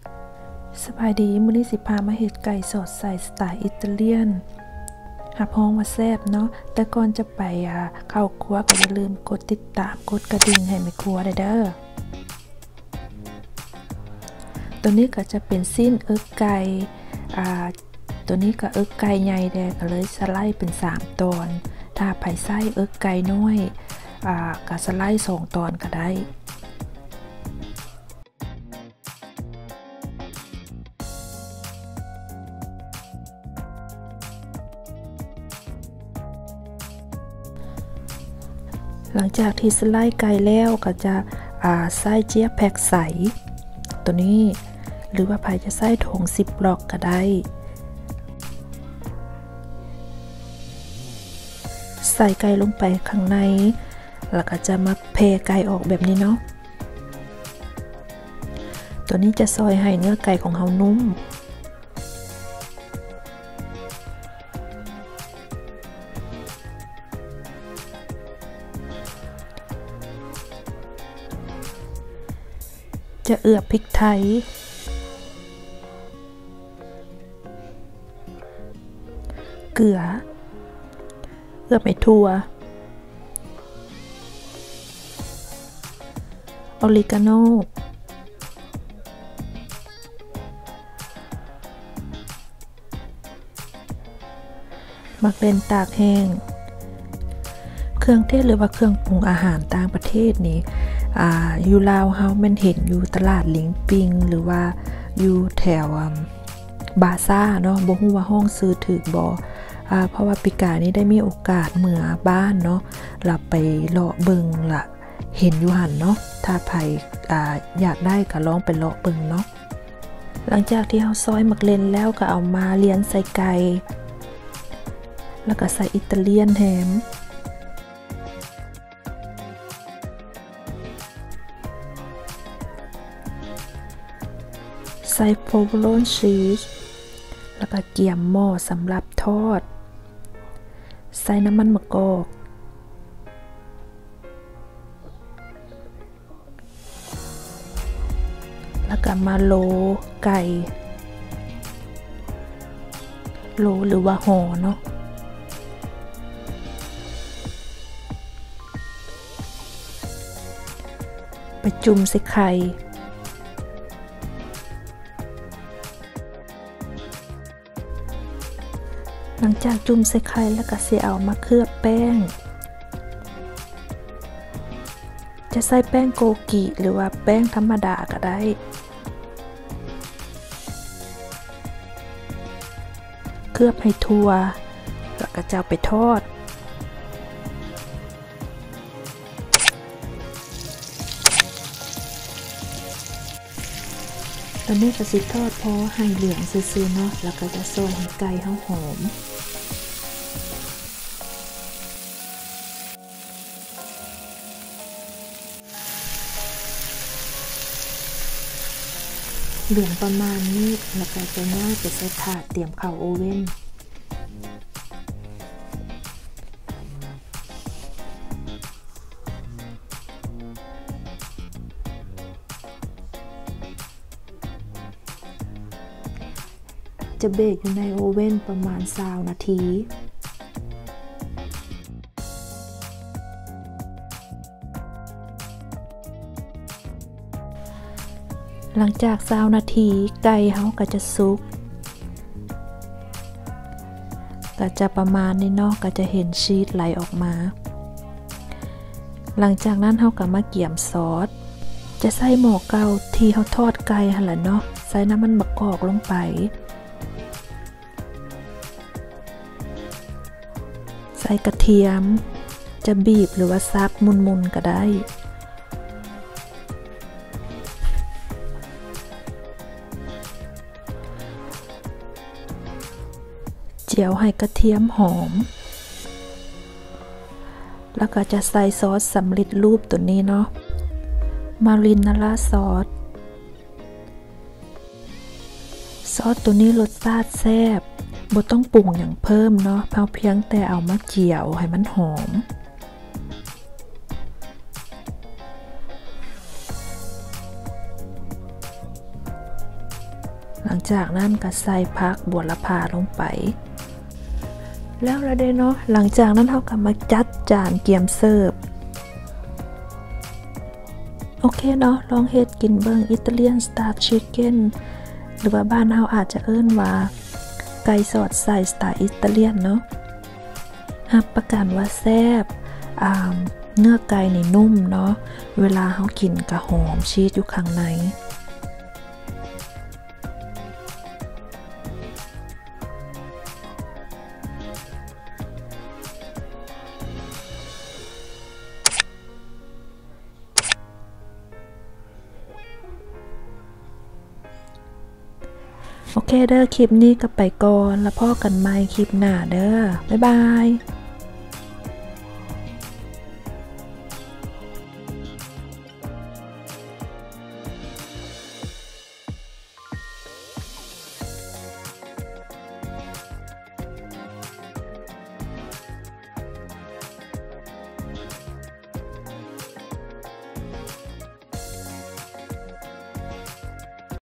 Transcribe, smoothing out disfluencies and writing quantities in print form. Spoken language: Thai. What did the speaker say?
สบายดีมื้อนี้สิพามาเฮ็ดไก่สอดใส่สไตล์อิตาเลียนรับรองว่าแซ่บเนาะแต่ก่อนจะไปเข้าครัวก็อย่าลืมกดติดตามกดกระดิ่งให้แม่ครัวเด้อตัวนี้ก็จะเป็นสิ้นเอิ๊กไก่ตัวนี้ก็เอิ๊กไก่ใหญ่แดงก็เลยสไลด์เป็น3ตอนถ้าไผใส่เอิ๊กไก่น้อยก็สไลด์2ตอนก็ได้หลังจากที่สไลด์ไก่แล้วก็จะใส่เจี๊ยบแพ็คใสตัวนี้หรือว่าใครจะใส่ถุง10 บล็อกก็ได้ใส่ไก่ลงไปข้างในแล้วก็จะมาเพไก่ออกแบบนี้เนาะตัวนี้จะซอยให้เนื้อไก่ของเรานุ่มจะเอือบพริกไทยเกลือเอือบไอถั่วออริกาโนมักเล่นตากแห้งเครื่องเทศหรือว่าเครื่องปรุงอาหารต่างประเทศนี่อยู่ลาวเฮามันเห็นอยู่ตลาดหลิงปิงหรือว่าอยู่แถวบาซ่าเนาะบ่ฮู้ว่าห้องซื้อถึกบ่เพราะว่าปีกายนี้ได้มีโอกาสเมื่อบ้านเนาะเราไปเลาะเบิงล่ะเห็นอยู่หันเนาะถ้าใครอยากได้ก็ลองไปเลาะเบิงเนาะหลังจากที่เฮาซอยมักเล่นแล้วก็เอามาเลียนใส่ไก่แล้วก็ใส่อิตาเลียนแฮมใส่โพโวโลนชีสแล้วก็เกี่ยมหม้อสำหรับทอดใส่น้ำมันมะกอกแล้วก็มาโรยไก่โรยหรือว่าห่อเนาะไปจุ่มใส่ไข่หลังจากจุ่มใส่ไข่แล้วก็เอามาเคลือบแป้งจะใส่แป้งโกกิหรือว่าแป้งธรรมดาก็ได้เคลือบให้ทั่วแล้วก็จะเอาไปทอดตอนนี้ก็สิทอดพอให้เหลืองซื่อๆเนาะแล้วก็จะซอยให้ไก่หอมเหลืองประมาณนี้แล้วก็จะง่ายไปใส่ถาดเตรียมเข้าโอเว่นจะเบกอยู่ในโอเว่นประมาณ20 นาทีหลังจาก20 นาทีไก่เฮาก็จะสุกก็จะประมาณนี้เนาะก็จะเห็นชีสไหลออกมาหลังจากนั้นเฮาก็มาเกี่ยมซอสจะใส่หม้อเก่าที่เฮาทอดไก่หั่นล่ะเนาะใส่น้ำมันมะกอกลงไปใส่กระเทียมจะบีบหรือว่าซับมุนๆก็ได้เจียวให้กระเทียมหอมแล้วก็จะใส่ซอสสำเร็จรูปตัวนี้เนาะมารินาร่าซอสตัวนี้รสชาติแซ่บบ่ต้องปรุงอย่างเพิ่มเนาะเพียงแต่เอามาเจียวให้มันหอม จหลังจากนั้นก็ใส่ผักบัวละพาลงไปแล้วละเด้เนาะหลังจากนั้นเราก็มาจัดจานเกียมเสิร์ฟโอเคเนาะลองเฮ็ดกินเบิ่งอิตาเลียนสตาร์ชิคเก้นหรือว่าบ้านเฮาอาจจะเอิ้นว่าไก่สอดใส่สไตล์อิตาเลียนเนาะรับประกันว่าแซ่บเนื้อไก่นี่นุ่มเนาะเวลาเฮากินก็หอมชีสอยู่ข้างในโอเคเด้อคลิปนี้ก็ไปก่อนแล้วพอกันใหม่คลิปหน้าเด้อบ๊ายบาย